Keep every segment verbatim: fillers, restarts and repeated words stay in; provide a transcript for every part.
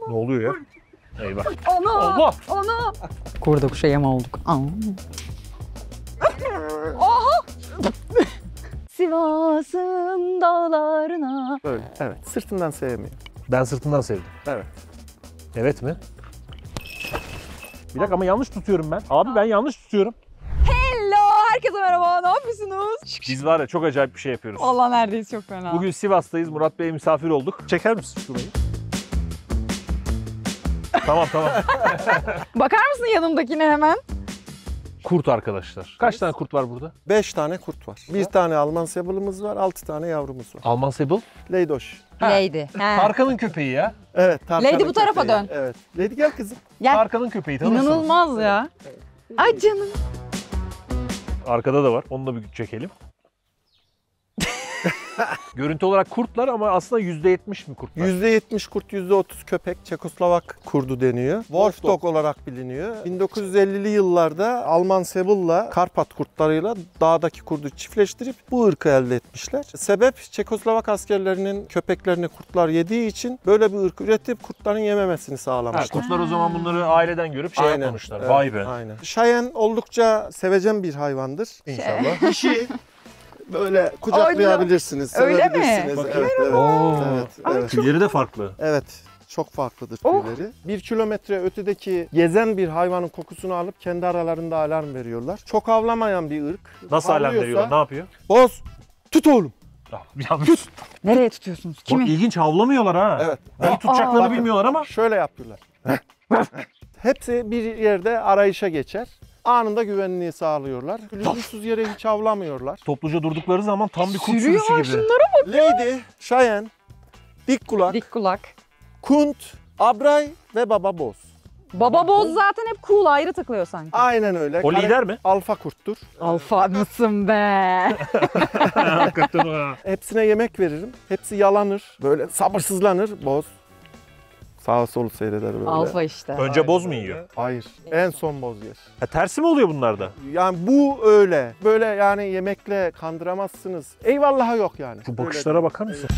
Ne oluyor ya? Eyvah. Ana! Allah! Ana! Kurda kuşa yem olduk. Aha! Sivas'ın dağlarına. Böyle, evet. Sırtından sevmiyor. Ben sırtından sevdim. Evet. Evet mi? Bir dakika ama yanlış tutuyorum ben. Abi ben yanlış tutuyorum. Hello! Herkese merhaba. Ne yapıyorsunuz? Biz var ya çok acayip bir şey yapıyoruz. Allah neredeyiz, çok fena. Bugün Sivas'tayız. Murat Bey'e misafir olduk. Çeker misin şurayı? Tamam tamam. Bakar mısın yanımdakine hemen? Kurt arkadaşlar. Kaç tane kurt var burada? Beş tane kurt var. Bir tane Alman Seble'ımız var, altı tane yavrumuz var. Alman Sable. Leydoş. Lady. Tarkan'ın köpeği ya. Evet. Tarkan'ın Lady bu tarafa köpeği. dön. Evet. Lady gel kızım. Gel. Tarkan'ın köpeği tanırsınız. İnanılmaz ya. Ay canım. Arkada da var. Onu da bir çekelim. Görüntü olarak kurtlar ama aslında yüzde yetmiş mi kurtlar? yüzde yetmiş kurt, yüzde otuz köpek. Çekoslovak kurdu deniyor. Wolf Dog olarak biliniyor. bin dokuz yüz ellili yıllarda Alman Seble'la Karpat kurtlarıyla dağdaki kurdu çiftleştirip bu ırkı elde etmişler. Sebep Çekoslovak askerlerinin köpeklerini kurtlar yediği için böyle bir ırk üretip kurtların yememesini Ha, sağlamışlar. kurtlar o zaman bunları aileden görüp şey Aynen, yapmamışlar. evet, Vay be. Aynen. Cheyenne oldukça sevecen bir hayvandır. İnşallah. Dişi böyle kucaklayabilirsiniz, Öyle mi? sevebilirsiniz. Bakayım. Evet, evet. Oo. Evet, evet. Tüyleri de farklı. Evet, çok farklıdır Oh. tüyleri. Bir kilometre ötedeki gezen bir hayvanın kokusunu alıp kendi aralarında alarm veriyorlar. Çok avlamayan bir ırk. Nasıl alarm Havlıyorsa, veriyorlar? Ne yapıyor? Boz, tut oğlum. Ah, yanlış. Nereye tutuyorsunuz? Bak Kimi? ilginç havlamıyorlar ha. Evet. Ben tutacaklarını Bakın, bilmiyorlar ama. Şöyle yapıyorlar. Hepsi bir yerde arayışa geçer. Anında güvenliği sağlıyorlar. Lüzumsuz yere hiç avlamıyorlar. Topluca durdukları zaman tam bir kurt Sürüyor sürüsü gibi. şunlara. Lady, Cheyenne, dik kulak, Dik kulak. kunt, abray ve baba boz. Baba boz zaten hep cool, ayrı takılıyor sanki. Aynen öyle. O Kare- lider mi? Alfa kurttur. Alfa mısın be? Hakikaten o ha. Hepsine yemek veririm. Hepsi yalanır. Böyle sabırsızlanır. Boz. Sağa solu seyreder böyle. Alfa işte. Önce boz mu yiyor? Hayır. En son boz yer. Ha, tersi mi oluyor bunlarda? Yani bu öyle. Böyle yani yemekle kandıramazsınız. Eyvallah'a yok yani. Şu Öyle bakışlara değil. bakar mısın?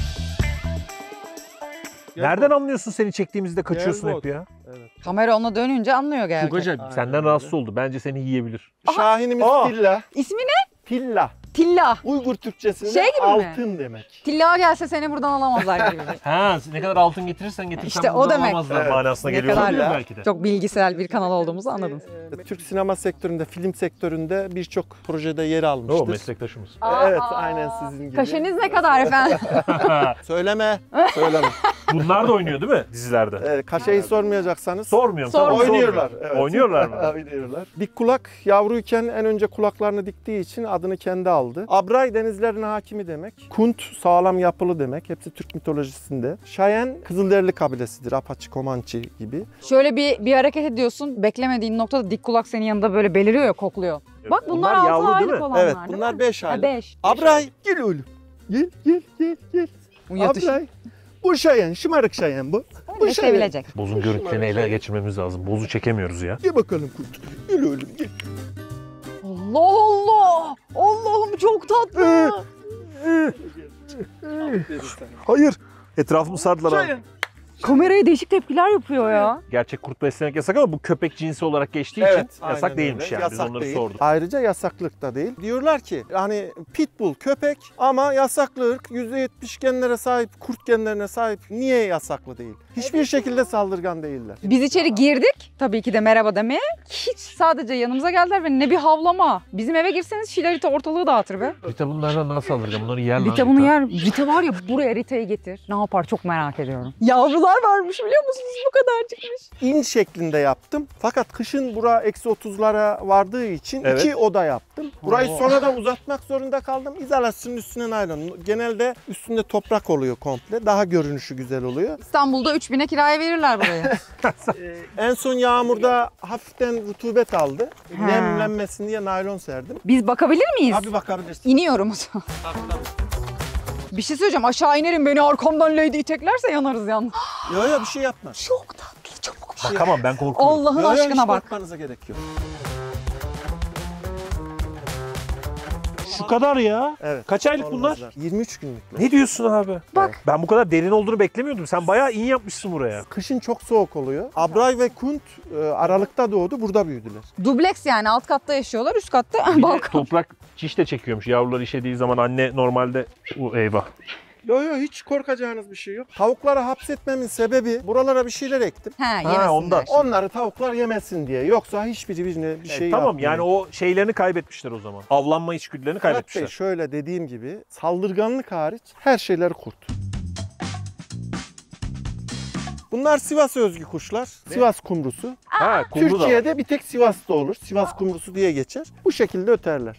Gel Nereden boz. anlıyorsun seni çektiğimizde kaçıyorsun Gel hep boz. ya? Evet. Kamera ona dönünce anlıyor gerçekten. Çok acayip. Aynen Senden öyle. rahatsız oldu. Bence seni yiyebilir. Şahinimiz Aa. Tilla. İsmi ne? Tilla. Tilla. Uygur Türkçesinde Şey gibi mi? altın demek. Tilla gelse seni buradan alamazlar gibi. Ha, ne kadar altın getirirsen getir. İşte sen o buradan demek. alamazlar Evet. manasına Ne geliyor kadar olabilir ya. belki de. Çok bilgisayar bir kanal olduğumuzu anladınız. Türk sinema sektöründe, film sektöründe birçok projede yer O almıştır. meslektaşımız. Evet, aynen sizin gibi. Kaşeniz ne kadar efendim? Söyleme, söyleme. Bunlar da oynuyor değil mi dizilerde? Evet, kaşeyi sormayacaksanız. Sormuyorum. Sor- tamam, Oynuyorlar. sormuyorum. Evet. Oynuyorlar mı? Oynuyorlar. Dik kulak yavruyken en önce kulaklarını diktiği için adını kendi aldı. Abray denizlerin hakimi demek. Kunt sağlam yapılı demek. Hepsi Türk mitolojisinde. Cheyenne Kızılderili kabilesidir. Apache, Comanche gibi. Şöyle bir bir hareket ediyorsun. Beklemediğin noktada dik kulak senin yanında böyle beliriyor ya, kokluyor. Bak bunlar, Bunlar yavru altı değil aylık mi? olanlar Evet, değil bunlar mi? beş Ha, aylık. beş. Abray gel oğlum. Gel gel gel gel. Bu yatış. Abray. Bu Cheyenne, şımarık Cheyenne bu. Bu Öyle Cheyenne. sevilecek. Bozun görüntülerini ele geçirmemiz lazım. Bozu çekemiyoruz ya. Gel bakalım kurt. Gel oğlum gel. Allah Allah! Allah'ım çok tatlı. Hayır. Etrafımı sardılar abi. Kameraya değişik tepkiler yapıyor ya. Gerçek kurt beslemek yasak ama bu köpek cinsi olarak geçtiği için yasak aynen değilmiş öyle. yani. Biz Yasak onları değil. sorduk. Ayrıca yasaklık da değil. Diyorlar ki hani pitbull köpek ama yasaklı ırk, yüzde yetmiş genlere sahip, kurt genlerine sahip. Niye yasaklı değil? Hiçbir şekilde saldırgan değiller. Biz içeri girdik tabii ki de merhaba demeye. Hiç, sadece yanımıza geldiler ve ne bir havlama. Bizim eve girseniz Şilerita ortalığı dağıtır be. Rita bunlardan nasıl saldırgan? Bunları yer lan. Rita bunu yer. Rita var ya, buraya Rita'yı getir. Ne yapar çok merak ediyorum. Yavrular varmış biliyor musunuz? Bu kadar çıkmış. İn şeklinde yaptım. Fakat kışın bura eksi otuzlara vardığı için Evet. iki oda yaptım. Burayı Oo. sonradan uzatmak zorunda kaldım. İzolasyonun üstüne naylon. Genelde üstünde toprak oluyor komple. Daha görünüşü güzel oluyor. İstanbul'da üç bine kiraya verirler burayı. En son yağmurda hafiften rutubet aldı. Ha. Nemlenmesin diye naylon serdim. Biz bakabilir miyiz? Abi bakabilirsin. İniyorum o zaman. Bir şey söyleyeceğim, aşağı inerim, beni arkamdan Lady iteklerse yanarız yalnız. Yok yok bir şey yapma. Çok tatlı, çabuk. Bakamam ben korkuyorum. Allah'ın Yo, yo, hiç aşkına bak. korkmanıza gerek yok. Şu kadar ya. Evet. Kaç aylık bunlar? Olmazlar. yirmi üç günlükler. Ne diyorsun abi? Bak. Ben bu kadar derin olduğunu beklemiyordum. Sen bayağı iyi yapmışsın buraya. Kışın çok soğuk oluyor. Abray ve kunt e, Aralık'ta doğdu, burada büyüdüler. Dubleks yani alt katta yaşıyorlar, üst katta Bir de balkon. toprak çiş de çekiyormuş. Yavrular işediği zaman anne normalde o eyvah. Yok yok, hiç korkacağınız bir şey yok. Tavukları hapsetmemin sebebi, buralara bir şeyler ektim. Ha, Ha, yemesinler. ondan. Onları tavuklar yemesin diye. Yoksa hiçbiri birine bir şey E, tamam yapmıyor. yani o şeylerini kaybetmişler o zaman. Avlanma içgüdülerini Fırat Bey, kaybetmişler. şöyle dediğim gibi saldırganlık hariç her şeyleri kurt. Bunlar Sivas özgü kuşlar. Sivas kumrusu. Ha, kumru da var. Türkiye'de bir tek Sivas'ta olur. Sivas kumrusu diye geçer. Bu şekilde öterler.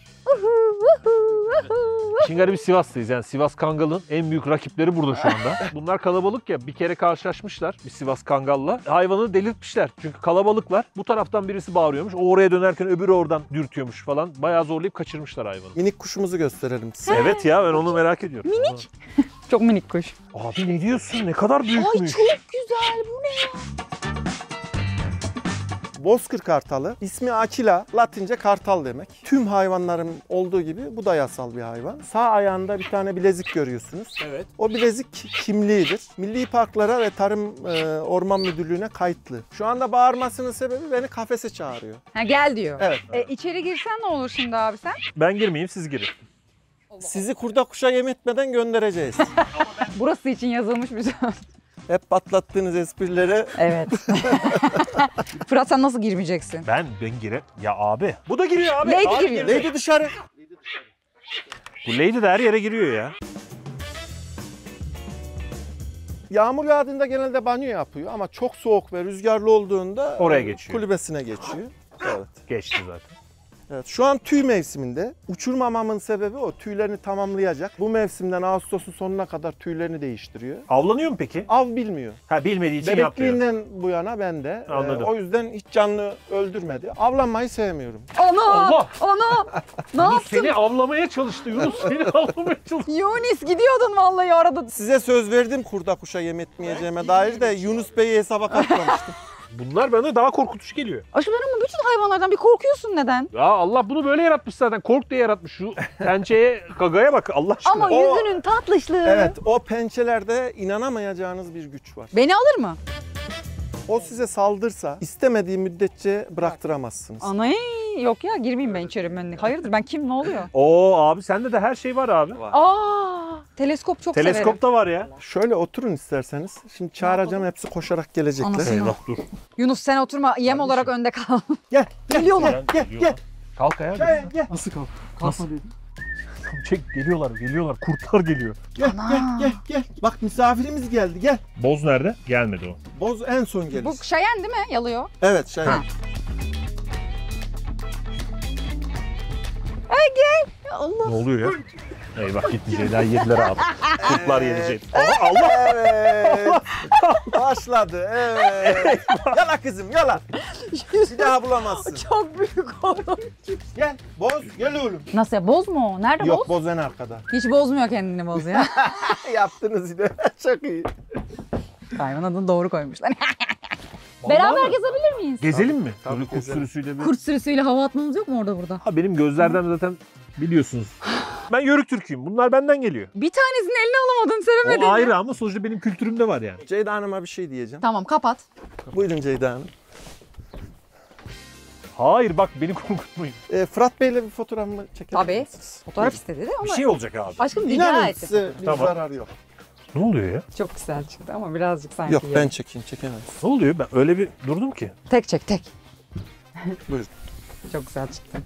İşin garibi Sivas'tayız yani Sivas Kangal'ın en büyük rakipleri burada şu anda. Bunlar kalabalık ya, bir kere karşılaşmışlar bir Sivas Kangal'la. Hayvanı delirtmişler çünkü kalabalıklar. Bu taraftan birisi bağırıyormuş, o oraya dönerken öbürü oradan dürtüyormuş falan. Bayağı zorlayıp kaçırmışlar hayvanı. Minik kuşumuzu gösterelim size. Evet ya, ben onu merak ediyorum. Minik. Çok minik kuş. Abi ne diyorsun, ne kadar Ay büyükmüş. çok güzel, bu ne? Bozkır kartalı. İsmi Akila. Latince kartal demek. Tüm hayvanların olduğu gibi bu da yasal bir hayvan. Sağ ayağında bir tane bilezik görüyorsunuz. Evet. O bilezik kimliğidir. Milli Parklara ve Tarım e, Orman Müdürlüğü'ne kayıtlı. Şu anda bağırmasının sebebi beni kafese çağırıyor. Ha, gel diyor. Evet. E, içeri girsen ne olur şimdi abi sen? Ben girmeyeyim, siz girin. Sizi kurda kuşa yem etmeden göndereceğiz. Burası için yazılmış bir söz. Hep patlattığınız esprilere Evet. Fırat sen nasıl girmeyeceksin? Ben, ben gire. Ya abi. Bu da giriyor abi. Lady Abi giriyor. girecek. Lady dışarı. Bu Lady de her yere giriyor ya. Yağmur yağdığında genelde banyo yapıyor ama çok soğuk ve rüzgarlı olduğunda Oraya e, geçiyor. kulübesine geçiyor. Evet. Geçti zaten. Evet, şu an tüy mevsiminde. Uçurmamamın sebebi o. Tüylerini tamamlayacak. Bu mevsimden Ağustos'un sonuna kadar tüylerini değiştiriyor. Avlanıyor mu peki? Av bilmiyor. Ha, bilmediği için yapmıyor. Bebekliğinden bu yana ben de. Anladım. E, o yüzden hiç canlı öldürmedi. Avlanmayı sevmiyorum. Ana! Allah! Ana! Ne Yunus yaptın? seni avlamaya çalıştı. Yunus seni avlamaya çalıştı. Yunis gidiyordun vallahi arada. Size söz verdim kurda kuşa yem etmeyeceğime dair de Yunus Bey'i hesaba katmamıştım. Bunlar bana daha korkutucu geliyor. Aşkım ama bütün hayvanlardan bir korkuyorsun neden? Ya Allah bunu böyle yaratmış zaten. Kork diye yaratmış. Şu pençeye, gagaya bak Allah aşkına. Ama O- yüzünün tatlışlığı. Evet, o pençelerde inanamayacağınız bir güç var. Beni alır mı? O size saldırsa istemediği müddetçe bıraktıramazsınız. Anay yok ya, girmeyeyim ben içeri. Ben. Hayırdır, ben kim, ne oluyor? Oo abi, sende de her şey var abi. Aa, teleskop çok severim. Teleskop da var ya. Şöyle oturun isterseniz. Şimdi çağıracağım, hepsi koşarak gelecekler. Anasını. Eyvah dur. Yunus sen oturma, yem olarak önde kal. Gel, gel, Geliyorlar. gel, gel, gel, Kalk ayağa. gel, gel, Nasıl kalk? Kalkma dedim. Çek, geliyorlar, geliyorlar. Kurtlar geliyor. gel, Ana. gel, gel, gel. Bak misafirimiz geldi, gel. Boz nerede? Gelmedi o. Boz en son gelir. Bu Şayen değil mi? Yalıyor. Evet, şey. Ha. Allah. Ne oluyor ya? Eyvah gitti Ceyda, yediler abi. Kurtlar yedi Ceyda. Aha, Allah! Evet. Başladı. Evet. Yala kızım, yala. Bir daha bulamazsın. Çok büyük oğlum. Gel, Boz, gel oğlum. Nasıl ya? Boz mu o? Nerede Yok, boz? Boz en arkada. Hiç bozmuyor kendini boz ya. Yaptınız yine. Çok iyi. Hayvan adını doğru koymuşlar. Vallahi Beraber mi? gezebilir miyiz? Gezelim mi? Tabii, Böyle kurt gezelim. sürüsüyle bir... Kurt sürüsüyle hava atmamız yok mu orada burada? Ha, benim gözlerden zaten biliyorsunuz. Ben Yörük Türk'üyüm. Bunlar benden geliyor. Bir tanesini eline alamadın, sevemedin. O ayrı ama sonuçta benim kültürümde var yani. Ceyda Hanım'a bir şey diyeceğim. Tamam, kapat. Buyurun Ceyda Hanım. Hayır bak, beni korkutmayın. Ee, Fırat Bey'le bir fotoğrafımı çekebilir Tabii. misiniz? Fotoğraf istedi de Bir ama şey olacak abi. aşkım rica İnanın etti. size bir Tamam. zarar yok. Ne oluyor ya? Çok güzel çıktı ama birazcık sanki. Yok, yarım. ben çekeyim, çekemem. Ne oluyor? Ben öyle bir durdum ki. Tek çek, tek. Buyurun. Çok güzel çıktı.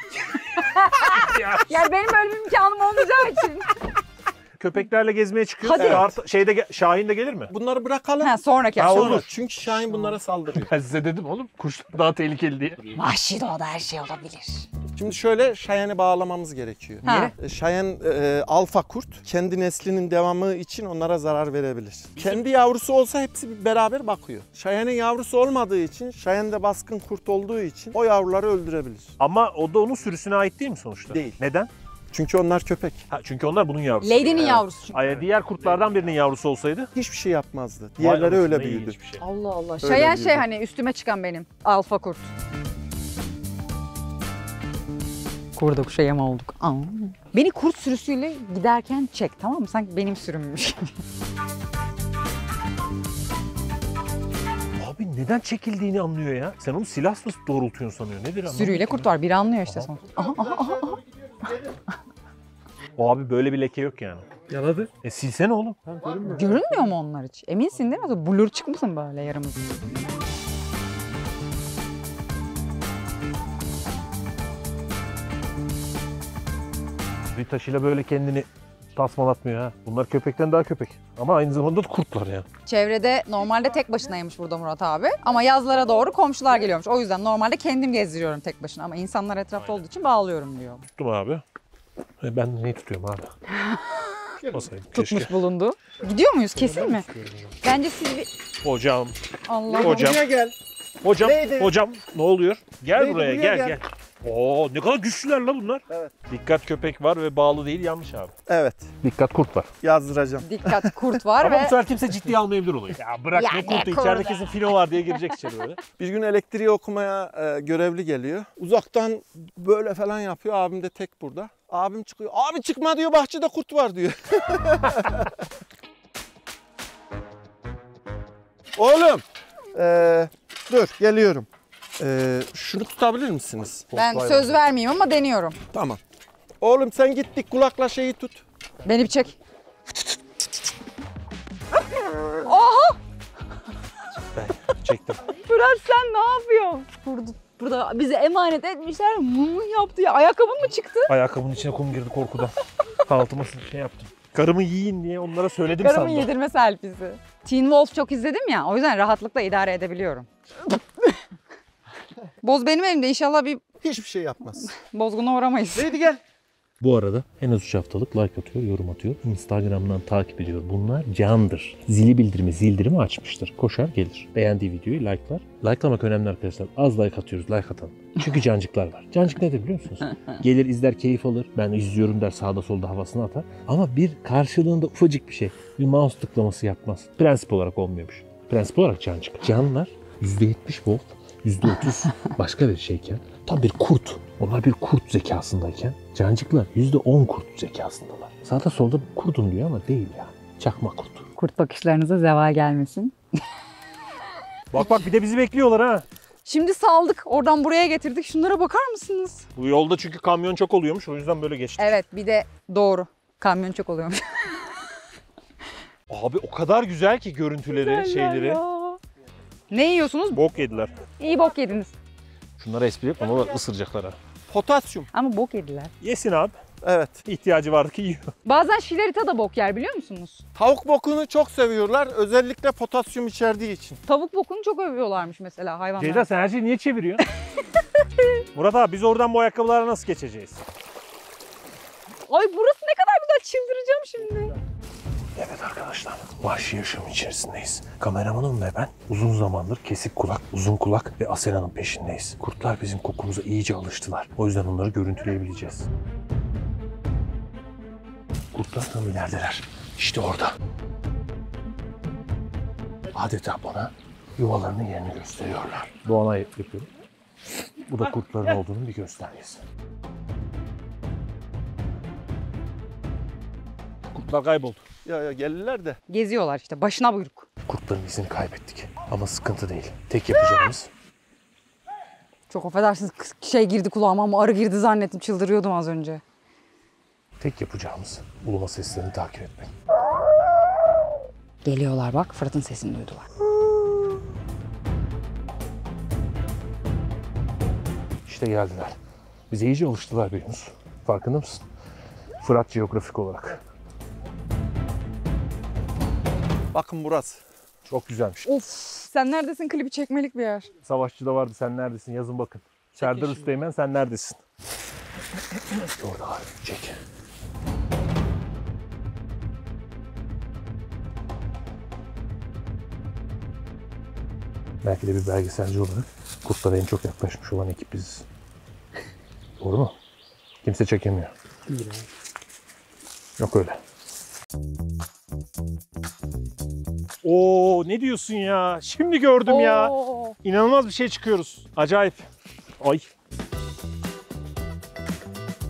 Yani benim böyle bir imkanım olmayacağı için. Köpeklerle gezmeye çıkıyor. Hadi. Kart- şeyde ge- Şahin de gelir mi? Bunları bırakalım. Ha, sonraki Ha, akşam. olur. Çünkü Şahin bunlara saldırıyor. Ben size dedim oğlum, kuşlar daha tehlikeli diye. Vahşi doğada her şey olabilir. Şimdi şöyle Şahin'i bağlamamız gerekiyor. Ha. E, Şahin e, alfa kurt. Kendi neslinin devamı için onlara zarar verebilir. Kendi yavrusu olsa hepsi bir beraber bakıyor. Şahin'in yavrusu olmadığı için, Şahin de baskın kurt olduğu için o yavruları öldürebilir. Ama o da onun sürüsüne ait değil mi sonuçta? Değil. Neden? Çünkü onlar köpek. Ha, çünkü onlar bunun yavrusu. Lady'nin yavrusu çünkü. Ay, diğer kurtlardan birinin yavrusu olsaydı. Hiçbir şey yapmazdı. Vay Diğerleri anasını, öyle ne büyüdü. ilginç bir şey. Allah Allah. Öyle Şayen büyüdü. şey hani üstüme çıkan benim. Alfa kurt. Kurda kuşa yem olduk. Aa. Beni kurt sürüsüyle giderken çek, tamam mı? Sanki benim sürümmüş. Abi neden çekildiğini anlıyor ya. Sen onu silah nasıl doğrultuyorsun sanıyor. Nedir anlamadım. Sürüyle kurt var. Biri anlıyor işte son. Aha, aha, aha. O abi böyle bir leke yok yani. Yaladı. E silsene oğlum. Görünmüyor mu onlar hiç? Eminsin değil mi? Blur çıkmasın böyle yaramız. Bir taşıyla böyle kendini tasmalatmıyor ha. Bunlar köpekten daha köpek. Ama aynı zamanda da kurtlar yani. Çevrede normalde tek başınaymış burada Murat abi. Ama yazlara doğru komşular geliyormuş. O yüzden normalde kendim gezdiriyorum tek başına. Ama insanlar etrafta olduğu için bağlıyorum diyor. Tuttum abi. E ben neyi tutuyorum abi? Tutmasaydım Tutmuş keşke. bulundu. Gidiyor muyuz? Kesin mi? Bence siz bir... Hocam. Allah Hocam. Buraya gel. Hocam. Neydi? Hocam. Ne oluyor? Gel Neydi? buraya, Buraya gel gel. gel. Oo ne kadar güçlüler la bunlar. Evet. Dikkat köpek var ve bağlı değil, yanlış abi. Evet. Dikkat kurt var. Yazdıracağım. Dikkat, kurt var Ama bu ve... sefer kimse ciddiye almayabilir olayı. Ya bırak Ya ne ne kurtu, kurdu? içeride kesin filo var diye girecek içeri böyle. Bir gün elektriği okumaya e, görevli geliyor. Uzaktan böyle falan yapıyor. Abim de tek burada. Abim çıkıyor. Abi çıkma diyor, bahçede kurt var diyor. Oğlum. e, dur geliyorum. E, şunu tutabilir misiniz? Ben söz vermeyeyim ama deniyorum. Tamam. Oğlum sen gittik kulakla şeyi tut. Beni bir çek. Oha! Çektim. Fırat sen ne yapıyorsun? Burada, burada bize emanet etmişler. Mumu yaptı ya. Ayakkabın mı çıktı? Ayakkabının içine kum girdi korkudan. Altıma şey yaptım. Karımı yiyin diye onlara söyledim Karımın sandım. yedirme selfie'si. Teen Wolf çok izledim ya. O yüzden rahatlıkla idare edebiliyorum. Boz benim elimde. İnşallah bir Hiçbir şey yapmaz. bozguna uğramayız. Neydi gel. Bu arada en az üç haftalık like atıyor, yorum atıyor. Instagram'dan takip ediyor. Bunlar candır. Zili bildirimi, zildirimi açmıştır. Koşar gelir. Beğendiği videoyu like'lar. Like'lamak önemli arkadaşlar. Az like atıyoruz, like atan. Çünkü cancıklar var. Cancık nedir biliyor musunuz? Gelir izler, keyif alır. Ben izliyorum der, sağda solda havasını atar. Ama bir karşılığında ufacık bir şey. Bir mouse tıklaması yapmaz. Prensip olarak olmuyormuş. Prensip olarak cancık. Canlılar yüzde yetmiş volt, yüzde otuz başka bir şeyken tam bir kurt. Onlar bir kurt zekasındayken cancıklar yüzde on kurt zekasındalar. Sağda solda kurdun diyor ama değil ya. Çakma kurt. Kurt bakışlarınıza zeval gelmesin. Bak bak bir de bizi bekliyorlar ha. Şimdi saldık. Oradan buraya getirdik. Şunlara bakar mısınız? Bu yolda çünkü kamyon çok oluyormuş, o yüzden böyle geçtik. Evet, bir de doğru. Kamyon çok oluyormuş. Abi o kadar güzel ki görüntüleri, şeyleri. Ya. Ne yiyorsunuz? Bok yediler. İyi bok yediniz. Şunlara espri yapma, ama ısıracaklar ha. Potasyum. Ama bok yediler. Yesin abi. Evet. İhtiyacı vardı ki yiyor. Bazen şilerita da bok yer biliyor musunuz? Tavuk bokunu çok seviyorlar. Özellikle potasyum içerdiği için. Tavuk bokunu çok övüyorlarmış mesela hayvanlar. Ceyda sen her şeyi niye çeviriyorsun? Murat abi biz oradan bu ayakkabılara nasıl geçeceğiz? Ay burası ne kadar güzel, çıldıracağım şimdi. Evet arkadaşlar, vahşi yaşam içerisindeyiz. Kameramanım ve ben uzun zamandır kesik kulak, uzun kulak ve Asena'nın peşindeyiz. Kurtlar bizim kokumuza iyice alıştılar. O yüzden onları görüntüleyebileceğiz. Kurtlar tam ilerideler. İşte orada. Adeta bana yuvalarının yerini gösteriyorlar. Doğanay yapıyorum. Bu da kurtların olduğunun bir göstergesi. Kurtlar kayboldu. Ya ya gelirler de. Geziyorlar işte, başına buyruk. Kurtların izini kaybettik. Ama sıkıntı değil. Tek yapacağımız Çok affedersiniz, kız- şey girdi kulağıma ama arı girdi zannettim, çıldırıyordum az önce. tek yapacağımız uluma seslerini takip etmek. Geliyorlar bak, Fırat'ın sesini duydular. İşte geldiler. Bize iyice alıştılar be Yunus. Farkında mısın? Fırat jeografik olarak. Bakın burası. Çok güzelmiş. Of, sen neredesin klibi çekmelik bir yer. Savaşçı'da vardı, sen neredesin? Yazın bakın. Serdar Üsteğmen sen neredesin? Orada var. Çek. Belki de bir belgeselci olarak kurtlara en çok yaklaşmış olan ekip biziz. Doğru mu? Kimse çekemiyor. Yok öyle. Oo ne diyorsun ya? Şimdi gördüm ya. Oo. İnanılmaz bir şey çıkıyoruz. Acayip. Ay.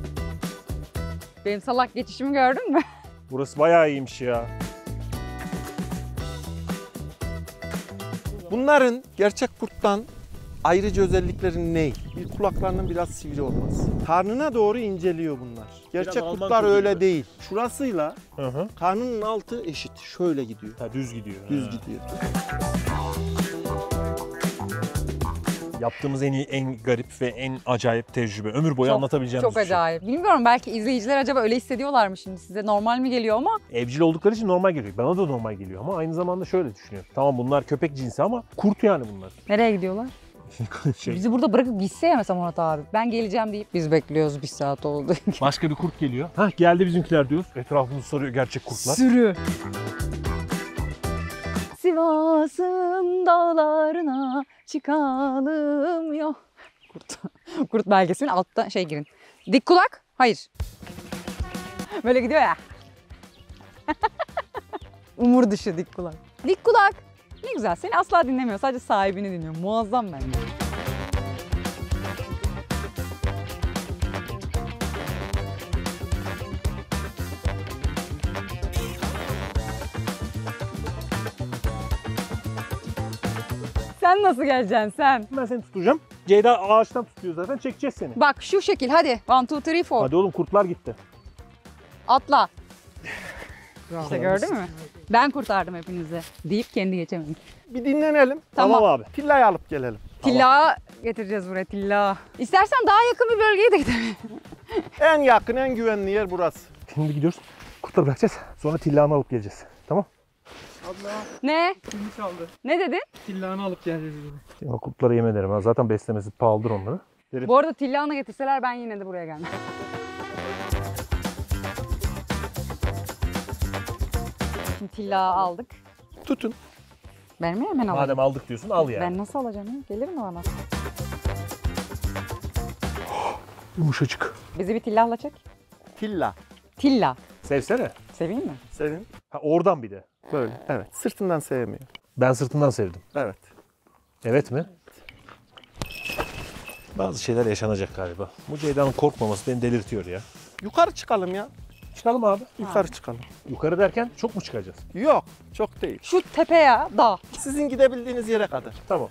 Benim salak geçişimi gördün mü? Burası bayağı iyiymiş ya. Bunların gerçek kurttan ayrıcı özellikleri ne? Bir kulaklarının biraz sivri olması. Karnına doğru inceliyor bunlar. Gerçek Alman kurtlar kurdu öyle gibi. değil. Şurasıyla Hı hı. karnının altı eşit. Şöyle gidiyor. Ha, düz gidiyor. Düz Ha. gidiyor. Yaptığımız en iyi, en garip ve en acayip tecrübe. Ömür boyu Çok- anlatabileceğimiz Çok bir şey. acayip. Bilmiyorum, belki izleyiciler acaba öyle hissediyorlar mı şimdi, size normal mi geliyor ama Evcil oldukları için normal geliyor. Bana da normal geliyor ama aynı zamanda şöyle düşünüyorum. Tamam bunlar köpek cinsi ama kurt yani bunlar. nereye gidiyorlar? şey, Bizi burada bırakıp gitse ya mesela Murat abi. Ben geleceğim deyip biz bekliyoruz, bir saat oldu. başka bir kurt geliyor. Hah geldi bizimkiler diyoruz. Etrafımızı sarıyor gerçek kurtlar. Sürü. Sivas'ın dağlarına çıkalım yok. Kurt. Kurt belgesinin alttan şey girin. Dik kulak? Hayır. Böyle gidiyor ya. Umur dışı dik kulak. Dik kulak. Ne güzel. Seni asla dinlemiyor. Sadece sahibini dinliyor. Muazzam bence. Sen nasıl geleceksin sen? Ben seni tutacağım. Ceyda ağaçtan tutuyor zaten. Çekeceğiz seni. Bak şu şekil hadi. One, two, three, four. Hadi oğlum kurtlar gitti. Atla. İşte gördün mü? Ben kurtardım hepinizi deyip kendi geçemedim. Bir dinlenelim. Tamam. Tamam abi. Tillayı alıp gelelim. Tilla getireceğiz buraya, tilla. İstersen daha yakın bir bölgeye de gidelim. En yakın, en güvenli yer burası. Şimdi gidiyoruz. Kurtları bırakacağız. Sonra tillanı alıp geleceğiz. Tamam? Ne? Kimi çaldı? Ne dedin? Tillanı alıp geleceğiz dedi. Şimdi o kurtları yem ederim. Ha. Zaten beslemesi pahalıdır onları. Derim. Bu arada tillanı getirseler ben yine de buraya gelmem. Şimdi tilla aldık. Tutun. Ben mi hemen alayım? Madem aldık diyorsun al yani. Ben nasıl alacağım ya? Gelir mi bana? Yumuşacık. Bizi bir tillahla çek. Tilla. Tilla. Sevsene. Seveyim mi? Sevin. Ha, oradan bir de. Böyle. Evet. Sırtından sevmiyor. Ben sırtından sevdim. Evet. Evet mi? Bazı şeyler yaşanacak galiba. Bu Ceyda'nın korkmaması beni delirtiyor ya. Yukarı çıkalım ya. Çıkalım abi. Yukarı çıkalım. Yukarı derken çok mu çıkacağız? Yok. Çok değil. Şu tepe ya, dağ. Sizin gidebildiğiniz yere kadar. Tamam.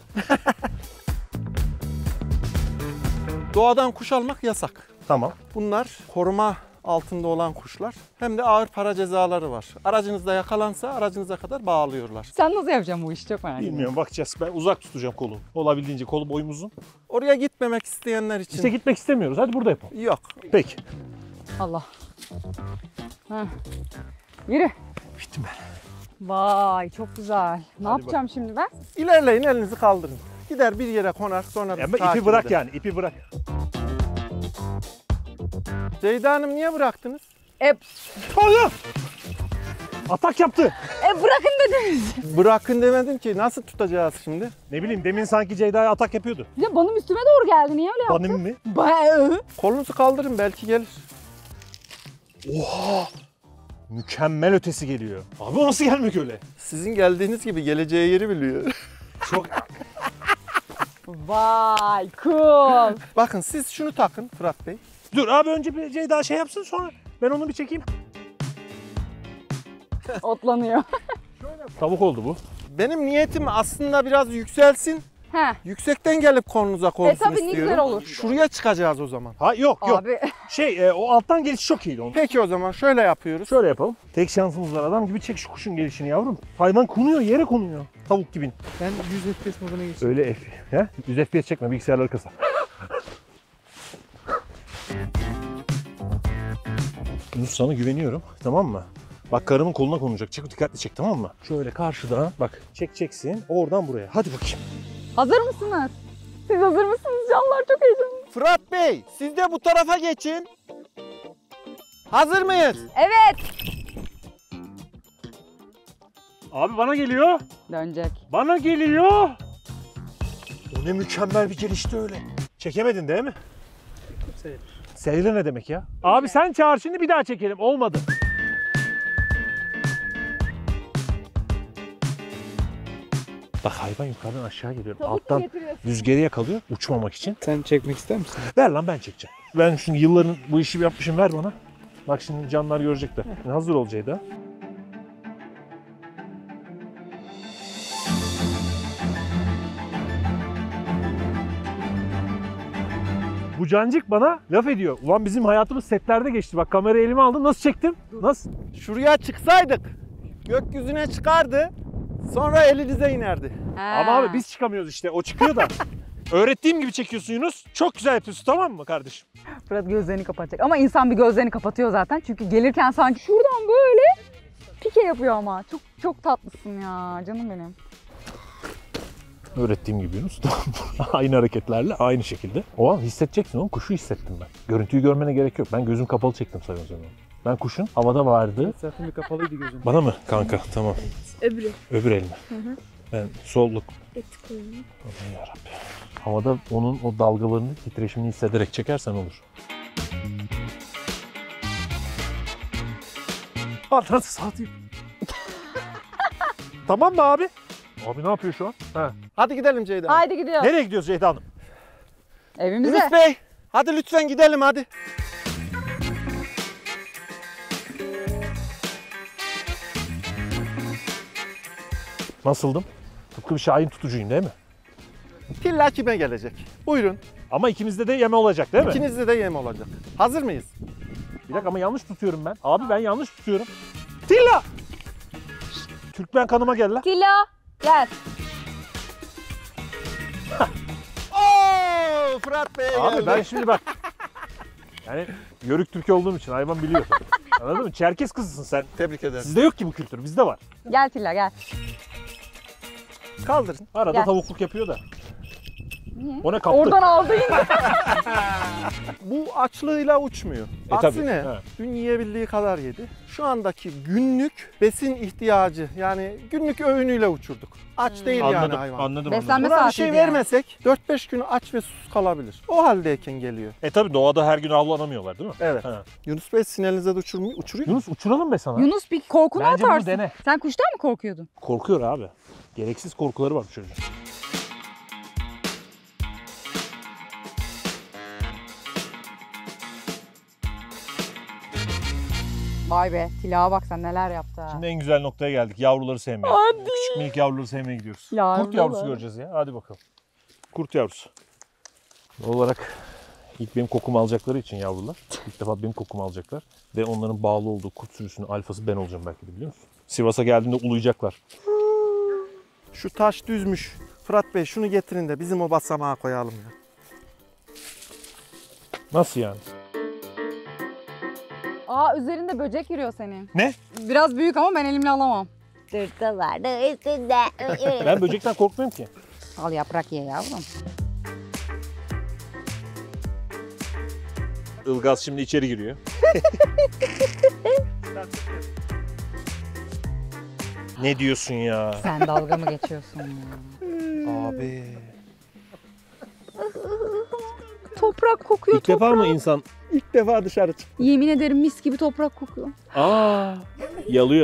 Doğadan kuş almak yasak. Tamam. Bunlar koruma altında olan kuşlar. Hem de ağır para cezaları var. Aracınızda yakalansa aracınıza kadar bağlıyorlar. Sen nasıl yapacaksın bu işi, çok merak ediyorum. Bilmiyorum bakacağız. Ben uzak tutacağım kolum. Olabildiğince kolum boyum uzun. Oraya gitmemek isteyenler için İşte gitmek istemiyoruz. Hadi burada yapalım. yok. Peki. Allah. Heh. Yürü. Bittim ben. Vay çok güzel. Ne Hadi yapacağım şimdi ben? İlerleyin, elinizi kaldırın. Gider bir yere konar, sonra bizi Ama takip ipi bırak eder. yani. İpi bırak. Ceyda Hanım niye bıraktınız? E, Allah! Atak yaptı. e bırakın dediniz. Bırakın demedim ki. Nasıl tutacağız şimdi? Ne bileyim demin sanki Ceyda'ya atak yapıyordu. Bir de benim üstüme doğru geldi. Niye öyle yaptın? Benim mi? Ba- Kolunuzu kaldırın, belki gelir. Oha! Mükemmel ötesi geliyor. Abi o nasıl gelmek öyle? Sizin geldiğiniz gibi geleceği yeri biliyor. Çok... Vay cool. Bakın siz şunu takın Fırat Bey. Dur abi önce bir Ceyda şey yapsın sonra ben onu bir çekeyim. Otlanıyor. Tavuk oldu bu. Benim niyetim aslında biraz yükselsin. He. Yüksekten gelip kolunuza konsun E, tabii, ne istiyorum. güzel olur. Şuraya çıkacağız o zaman. Ha yok yok. Abi Şey e, o alttan geliş çok iyiydi onun. Peki o zaman şöyle yapıyoruz. Şöyle yapalım. Tek şansımız var. Adam gibi çek şu kuşun gelişini yavrum. Hayvan konuyor, yere konuyor. Tavuk gibi. Ben yüz F P S moduna geçtim. Öyle F. He? yüz F P S çekme, bilgisayarları kasar. Yunus sana güveniyorum. Tamam mı? Bak karımın koluna konulacak. Çek, dikkatli çek, tamam mı? Şöyle karşıdan bak çekeceksin. Oradan buraya. Hadi bakayım. hazır mısınız? Siz hazır mısınız canlar? Çok heyecanlı. Fırat Bey, siz de bu tarafa geçin. Hazır mıyız? Evet. Abi bana geliyor. Dönecek. Bana geliyor. O ne mükemmel bir gelişti öyle. Çekemedin değil mi? Seyir. Seyre ne demek ya? Abi sen çağır şimdi bir daha çekelim. Olmadı. Bak hayvan yukarıdan aşağı geliyor. Alttan rüzgarı yakalıyor uçmamak için. Sen çekmek ister misin? Ver lan ben çekeceğim. Ben şimdi yılların bu işi yapmışım ver bana. Bak şimdi canlar görecekler. Hazır ol Ceyda. Bu cancık bana laf ediyor. Ulan bizim hayatımız setlerde geçti. Bak kamerayı elime aldım. Nasıl çektim? Nasıl? Şuraya çıksaydık gökyüzüne çıkardı. Sonra elinize inerdi. Ama abi biz çıkamıyoruz işte. O çıkıyor da. Öğrettiğim gibi çekiyorsun Yunus. Çok güzel yapıyorsun, tamam mı kardeşim? Fırat gözlerini kapatacak. Ama insan bir gözlerini kapatıyor zaten. Çünkü gelirken sanki şuradan böyle pike yapıyor ama. Çok çok tatlısın ya canım benim. Öğrettiğim gibi Yunus. Aynı hareketlerle aynı şekilde. O an hissedeceksin oğlum. Kuşu hissettim ben. Görüntüyü görmene gerek yok. Ben gözüm kapalı çektim sayın hocam. Ben kuşun havada vardı. Zaten bir kapalıydı gözüm. Bana mı kanka? Tamam. Öbürü. Öbür elime. Hı hı. Ben solluk. Etik koyunu. Aman yarabbim. Havada onun o dalgalarını, titreşimini hissederek çekersen olur. Anasını satayım. Tamam mı abi? Abi ne yapıyor şu an? Ha. Hadi gidelim Ceyda. Haydi gidiyoruz. Nereye gidiyoruz Ceyda Hanım? Evimize. Yunus Bey, hadi lütfen gidelim hadi. Nasıldım? Tıpkı bir şahin tutucuyum değil mi? Tilla kime gelecek? Buyurun. Ama ikimizde de yeme olacak değil mi? İkinizde de yem olacak. Hazır mıyız? Bir dakika ama yanlış tutuyorum ben. Abi ben yanlış tutuyorum. Tilla! Türkmen kanıma gel lan. Tila gel. Oo, Fırat Bey Abi geldi. ben şimdi bak. Yani Yörük Türk olduğum için hayvan biliyor tabii. Anladın mı? Çerkez kızısın sen. Tebrik ederim. Sizde yok ki bu kültür, bizde var. Gel Tila gel. Kaldırın. Arada Gel. tavukluk yapıyor da. Niye? O ne kaptı? Oradan aldı yine. Bu açlığıyla uçmuyor. E, tabii. Aksine He. dün yiyebildiği kadar yedi. Şu andaki günlük besin ihtiyacı yani günlük öğünüyle uçurduk. Aç değil yani Anladım, hayvan. anladım, Beslenme anladım. Buna bir saatiydi şey yani. vermesek dört beş gün aç ve susuz kalabilir. O haldeyken geliyor. E tabii doğada her gün avlanamıyorlar değil mi? Evet. Ha. Yunus Bey sinirinize de uçurmuyor, uçuruyor mu? Yunus uçuralım be sana. Yunus bir korkunu Bence bunu atarsın. dene. Sen kuştan mı korkuyordun? Korkuyor abi. Gereksiz korkuları var bu çocuğun. Vay be Tila'ya bak sen neler yaptı ha. Şimdi en güzel noktaya geldik. Yavruları sevmeye. Hadi. Küçük minik yavruları sevmeye gidiyoruz. Yavrular. Kurt yavrusu göreceğiz ya. Hadi bakalım. Kurt yavrusu. Doğal olarak ilk benim kokumu alacakları için yavrular. İlk defa benim kokumu alacaklar. Ve onların bağlı olduğu kurt sürüsünün alfası ben olacağım belki de biliyor musun? Sivas'a geldiğinde uluyacaklar. Şu taş düzmüş. Fırat Bey şunu getirin de bizim o basamağa koyalım ya. Nasıl yani? Aa üzerinde böcek yürüyor senin. Ne? Biraz büyük ama ben elimle alamam. Sırtı vardı üstünde. Ben böcekten korkmuyorum ki. Al yaprak ye yavrum. Ilgaz şimdi içeri giriyor. Ne diyorsun ya? Sen dalga mı geçiyorsun ya? Abi. Toprak kokuyor İlk defa mı insan? İlk defa dışarı çık. Yemin ederim mis gibi toprak kokuyor. Aa, yalıyor.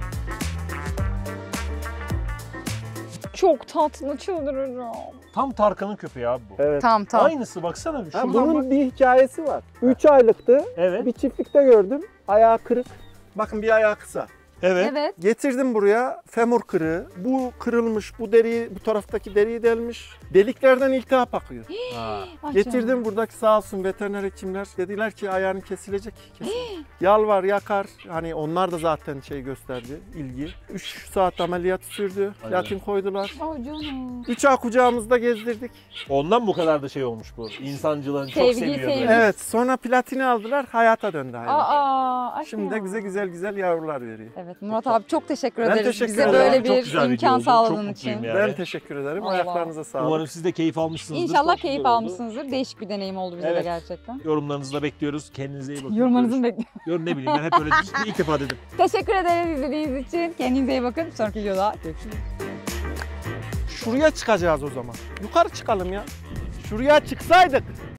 Çok tatlı çıldıracağım. Tam Tarkan'ın köpeği abi bu. Evet. Tamam tamam. Aynısı baksana bir. Ha, Şuradan bunun bak. bir hikayesi var. üç aylıktı. Evet. Bir çiftlikte gördüm. Ayağı kırık. Bakın bir ayağı kısa. Evet. Evet. Getirdim buraya femur kırığı. Bu kırılmış, bu deriyi, bu taraftaki deriyi delmiş. Deliklerden iltihap akıyor. Ha. Ay Getirdim canım. buradaki sağ olsun veteriner hekimler. Dediler ki ayağını kesilecek. Kesin. Yalvar yakar. Hani onlar da zaten şey gösterdi, ilgi. üç saat ameliyat sürdü. Aynen. Platin koydular. Ay canım. üç ay kucağımızda gezdirdik. Ondan bu kadar da şey olmuş bu. İnsancılığını çok Sevgi, seviyor. sevgi. böyle. Evet, sonra platini aldılar, hayata döndü hayvan. Aa, aşkım. Şimdi de bize güzel güzel yavrular veriyor. Evet Murat abi çok teşekkür Ben ederiz. teşekkür Bize ederim. böyle Çok bir güzel video imkan oldu. Çok sağladığın mutluyum için. ya. Ben Yani. teşekkür ederim. Allah. Ayaklarınıza sağlık. Umarım siz de keyif almışsınızdır. İnşallah Çok keyif güzel oldu. almışsınızdır. Değişik bir deneyim oldu bize Evet. de gerçekten. Yorumlarınızı da bekliyoruz. Kendinize iyi bakın. Yorumlarınızı Görüş- bekliyorum. Yorum ne bileyim ben hep öyle ilk defa dedim. Teşekkür ederiz izlediğiniz için. Kendinize iyi bakın. Sonraki videoda görüşürüz. Şuraya çıkacağız o zaman. Yukarı çıkalım ya. Şuraya çıksaydık